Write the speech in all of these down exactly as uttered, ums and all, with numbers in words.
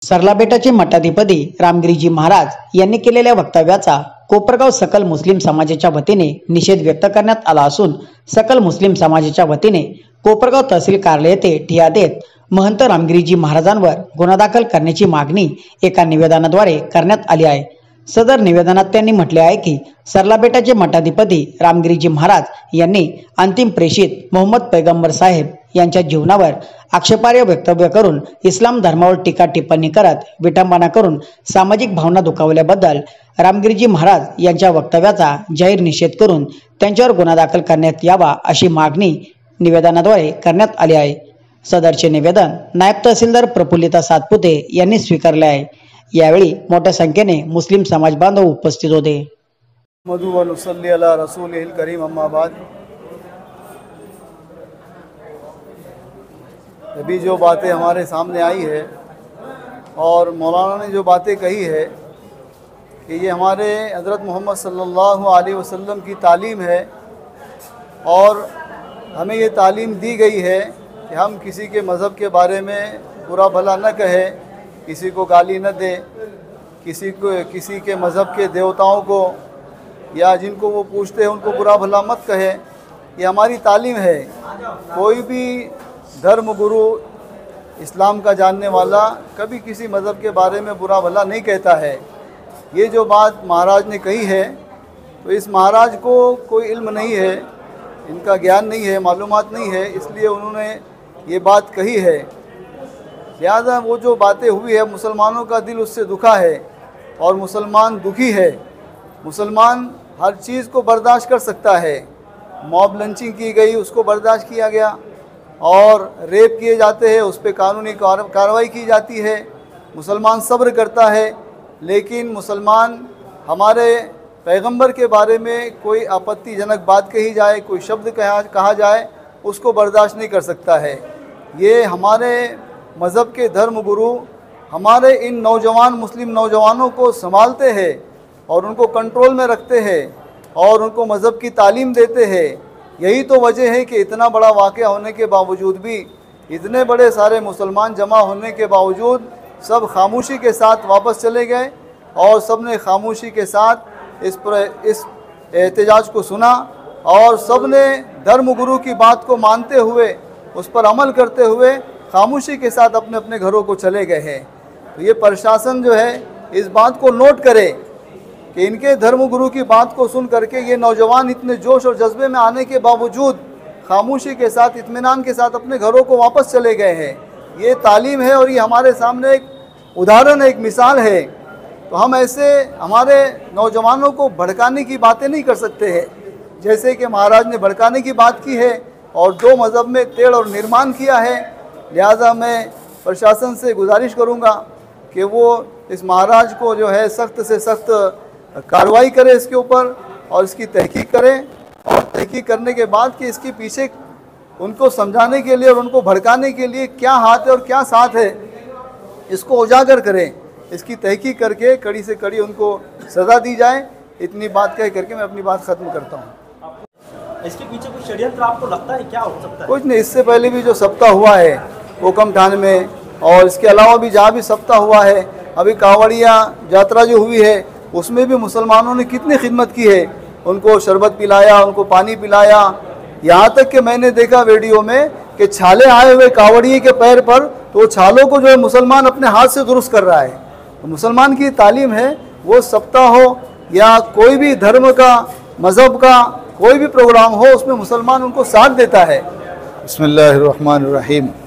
सरलाबेटाचे मठाधिपती रामगिरीजी महाराज यांनी केलेल्या वक्तव्याचा कोपरगाव सकल मुस्लिम समाजाच्या वतीने निषेध व्यक्त करण्यात आला असून सकल मुस्लिम समाजाच्या वतीने कोपरगाव तहसील कार्यालय येथे ठिय्या देत महंत रामगिरीजी महाराजांवर गुन्हा दाखल करण्याची मागणी एका निवेदनाद्वारे करण्यात आली आहे। सदर निवेदनात त्यांनी म्हटले आहे की सरलाबेटाचे मठाधिपती रामगिरीजी महाराज यांनी अंतिम प्रेषित मोहम्मद पैगंबर साहेब यांच्या जीवनावर आक्षेपार्ह वक्तव्य करून इस्लाम धर्मावर टीका टिप्पणी करत विटंबना करून सामाजिक भावना दुखावल्याबद्दल रामगिरीजी महाराज यांच्या वक्तव्याचा जाहीर निषेध करून त्यांच्यावर गुन्हा दाखल करण्यात यावा अशी मागणी निवेदनाद्वारे करण्यात आली आहे। सदरचे निवेदन नायब तहसीलदार प्रफुल्लिता सातपुते यांनी स्वीकारले आहे। यावेळी मोठ्या संख्येने मुस्लिम समाज बांधव उपस्थित होते। मधु व नुसल्ली अला रसूलिल करीम अम्मा बाद। अभी जो बातें हमारे सामने आई है और मौलाना ने जो बातें कही है कि ये हमारे हज़रत मोहम्मद सल्लल्लाहु अलैहि वसल्लम की तालीम है और हमें ये तालीम दी गई है कि हम किसी के मज़हब के बारे में बुरा भला न कहें, किसी को गाली न दे, किसी को किसी के मज़हब के देवताओं को या जिनको वो पूछते हैं उनको बुरा भला मत कहे। ये हमारी तालीम है। कोई भी धर्म गुरु इस्लाम का जानने वाला कभी किसी मज़हब के बारे में बुरा भला नहीं कहता है। ये जो बात महाराज ने कही है तो इस महाराज को कोई इल्म नहीं है, इनका ज्ञान नहीं है, मालूमात नहीं है, इसलिए उन्होंने ये बात कही है। लिहाजा वो जो बातें हुई है मुसलमानों का दिल उससे दुखा है और मुसलमान दुखी है। मुसलमान हर चीज़ को बर्दाश्त कर सकता है। मॉब लंचिंग की गई उसको बर्दाश्त किया गया और रेप किए जाते हैं उस पर कानूनी कार्रवाई की जाती है। मुसलमान सब्र करता है, लेकिन मुसलमान हमारे पैगंबर के बारे में कोई आपत्तिजनक बात कही जाए, कोई शब्द कहा कहा जाए, उसको बर्दाश्त नहीं कर सकता है। ये हमारे मज़हब के धर्म गुरु हमारे इन नौजवान मुस्लिम नौजवानों को संभालते हैं और उनको कंट्रोल में रखते हैं और उनको मज़हब की तालीम देते हैं। यही तो वजह है कि इतना बड़ा वाक़या होने के बावजूद भी, इतने बड़े सारे मुसलमान जमा होने के बावजूद सब खामोशी के साथ वापस चले गए और सब ने खामोशी के साथ इस पर इस एहतजाज को सुना और सब ने धर्म गुरु की बात को मानते हुए उस पर अमल करते हुए खामोशी के साथ अपने अपने घरों को चले गए हैं। तो ये प्रशासन जो है इस बात को नोट करे कि इनके धर्म गुरु की बात को सुन करके ये नौजवान इतने जोश और जज्बे में आने के बावजूद खामोशी के साथ इत्मीनान के साथ अपने घरों को वापस चले गए हैं। ये तालीम है और ये हमारे सामने एक उदाहरण है, एक मिसाल है। तो हम ऐसे हमारे नौजवानों को भड़काने की बातें नहीं कर सकते हैं जैसे कि महाराज ने भड़काने की बात की है और दो मज़हब में तेड़ और निर्माण किया है। लिहाजा मैं प्रशासन से गुजारिश करूंगा कि वो इस महाराज को जो है सख्त से सख्त कार्रवाई करे इसके ऊपर और इसकी तहकीक करें और तहकीक करने के बाद कि इसके पीछे उनको समझाने के लिए और उनको भड़काने के लिए क्या हाथ है और क्या साथ है इसको उजागर करें। इसकी तहकीक करके कड़ी से कड़ी उनको सज़ा दी जाए। इतनी बात कह करके मैं अपनी बात ख़त्म करता हूँ। इसके पीछे कुछ षड्यंत्र आपको लगता है, क्या हो सकता है? कुछ नहीं, इससे पहले भी जो सप्ताह हुआ है कोकम थाने में और इसके अलावा भी जहाँ भी सप्ताह हुआ है, अभी कांवड़िया यात्रा जो हुई है उसमें भी मुसलमानों ने कितनी खिदमत की है। उनको शरबत पिलाया, उनको पानी पिलाया, यहाँ तक कि मैंने देखा वीडियो में कि छाले आए हुए कांवड़िए के पैर पर, तो छालों को जो है मुसलमान अपने हाथ से दुरुस्त कर रहा है। तो मुसलमान की तालीम है वो सप्ताह हो या कोई भी धर्म का मज़हब का कोई भी प्रोग्राम हो उसमें मुसलमान उनको साथ देता है। बिस्मिल्लाहिर्रहमानिर्रहीम।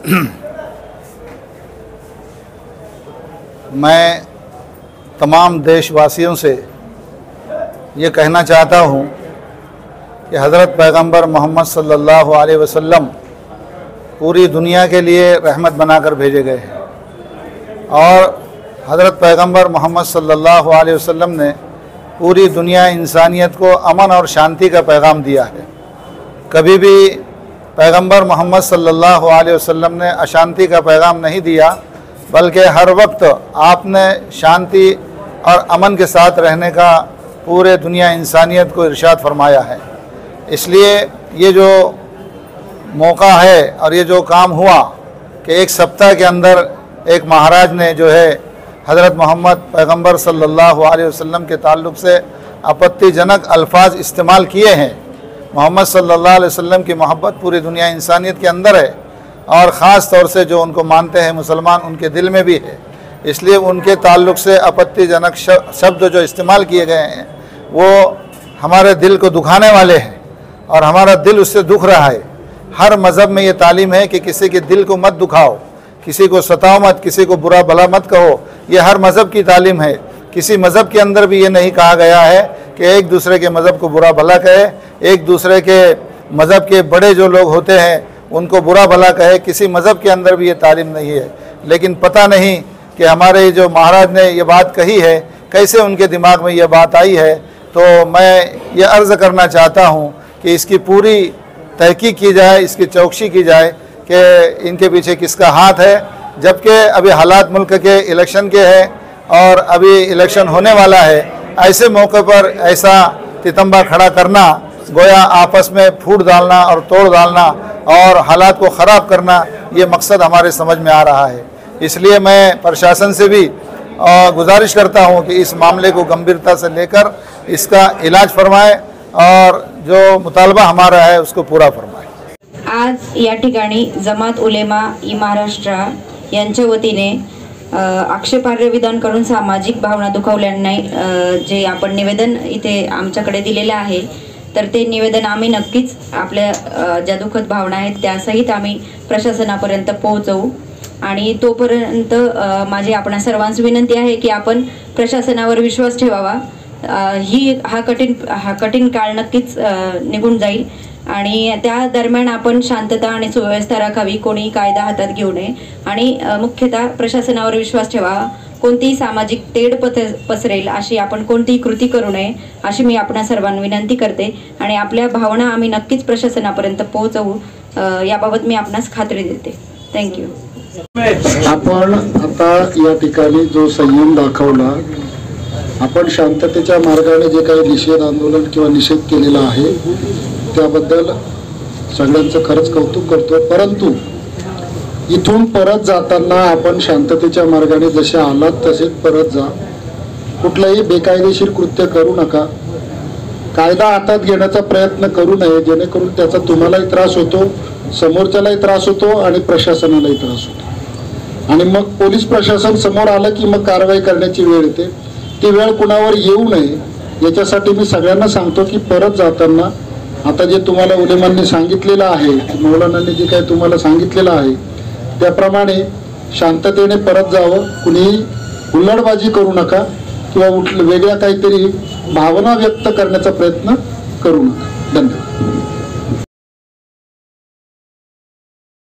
मैं तमाम देशवासियों से ये कहना चाहता हूँ कि हज़रत पैगंबर मोहम्मद सल्लल्लाहु अलैहि वसल्लम पूरी दुनिया के लिए रहमत बनाकर भेजे गए हैं और हज़रत पैगंबर मोहम्मद सल्लल्लाहु अलैहि वसल्लम ने पूरी दुनिया इंसानियत को अमन और शांति का पैगाम दिया है। कभी भी पैगंबर मोहम्मद सल्लल्लाहु अलैहि वसल्लम ने अशांति का पैगाम नहीं दिया, बल्कि हर वक्त आपने शांति और अमन के साथ रहने का पूरे दुनिया इंसानियत को इरशाद फरमाया है। इसलिए ये जो मौका है और ये जो काम हुआ कि एक सप्ताह के अंदर एक महाराज ने जो है हज़रत मोहम्मद पैगंबर सल्लल्लाहु अलैहि वसल्लम के ताल्लुक़ से आपत्तिजनक अल्फाज इस्तेमाल किए हैं। मोहम्मद सल्लल्लाहु अलैहि वसल्लम की मोहब्बत पूरी दुनिया इंसानियत के अंदर है और ख़ास तौर से जो उनको मानते हैं मुसलमान उनके दिल में भी है। इसलिए उनके ताल्लुक़ से आपत्तिजनक शब्द जो इस्तेमाल किए गए हैं वो हमारे दिल को दुखाने वाले हैं और हमारा दिल उससे दुख रहा है। हर मज़हब में ये तालीम है कि किसी के दिल को मत दुखाओ, किसी को सताओ मत, किसी को बुरा भला मत कहो। ये हर मज़हब की तालीम है। किसी मज़हब के अंदर भी ये नहीं कहा गया है कि एक दूसरे के मज़हब को बुरा भला कहे, एक दूसरे के मज़हब के बड़े जो लोग होते हैं उनको बुरा भला कहे। किसी मज़हब के अंदर भी ये तालीम नहीं है। लेकिन पता नहीं कि हमारे जो महाराज ने ये बात कही है कैसे उनके दिमाग में ये बात आई है। तो मैं ये अर्ज़ करना चाहता हूँ कि इसकी पूरी तहकीक की जाए, इसकी चौकसी की जाए कि इनके पीछे किसका हाथ है। जबकि अभी हालात मुल्क के इलेक्शन के हैं और अभी इलेक्शन होने वाला है, ऐसे मौके पर ऐसा तितंबा खड़ा करना, गोया आपस में फूट डालना और तोड़ डालना और हालात को ख़राब करना, ये मकसद हमारे समझ में आ रहा है। इसलिए मैं प्रशासन से भी गुजारिश करता हूँ कि इस मामले को गंभीरता से लेकर इसका इलाज फरमाए और जो मुतालबा हमारा है उसको पूरा फरमाए। आज या ठिकाणी जमात उलेमा ई महाराष्ट्र यांच्या वतीने आक्षेपार्ह विधान करून सामाजिक भावना दुखावल्याने जे आपण निवेदन इथे आमच्याकडे दिलेले आहे, तर ते निवेदन आम्ही नक्कीच आपल्या ज्या दुःखद भावना आहेत त्यासहित आम्ही प्रशासनापर्यंत पोहोचवू। आणि तोपर्यंत माझी आपणा सर्वांस विनंती आहे की आपण प्रशासनावर विश्वास ठेवावा। ही हा कठीण हा कठीण काळ नक्कीच निघून जाईल आणि त्या दरम्यान आपण शांतता आणि सुव्यवस्था राखावी, कोणी कायदा हातात घेऊ नये आणि मुख्यतः प्रशासनावर विश्वास ठेवावा। कोणतीही सामाजिक तेढ पसरेल अशी आपण कोणतीही कृती करू नये अशी मी आपणा सर्वांना विनंती करते आणि आपल्या भावना आम्ही नक्कीच प्रशासनापर्यंत पोहोचवू याबाबत मी आपणास खात्री देते। थँक्यू। आपण आता या ठिकाणी जो संयम दाखवला, आपण शांततेच्या मार्गाने जे काही निषेध आंदोलन किंवा निषेध केलेला आहे त्याबद्दल सगळ्यांचं खरंच कौतुक करतो। परंतु इथून परत जाताना आपण शांततेच्या मार्गाने जसे आलात तसेच परत जा, कुठलाही बेकायदेशीर कृत्य करू नका, कायदा हातात घेण्याचा प्रयत्न करू नये जेणेकरून त्याचा तुम्हालाही त्रास होतो, समोरच्यालाही त्रास होतो आणि प्रशासनालाही त्रास होतो आणि मग पोलीस प्रशासन समोर आलं की मग कारवाई करण्याची वेळ येते। ती वेळ कुणावर येऊ नये याच्यासाठी मी सगळ्यांना सांगतो की परत जाताना आता जे तुम्हाला उलेमांनी सांगितलेलं आहे, मौलानांनी जे काही तुम्हाला सांगितलेलं आहे त्याप्रमाणे शांततेने परत जावं, कुणीही हुल्लडबाजी करू नका किंवा वेगळ्या काहीतरी भावना व्यक्त करण्याचा प्रयत्न करू नका। धन्यवाद।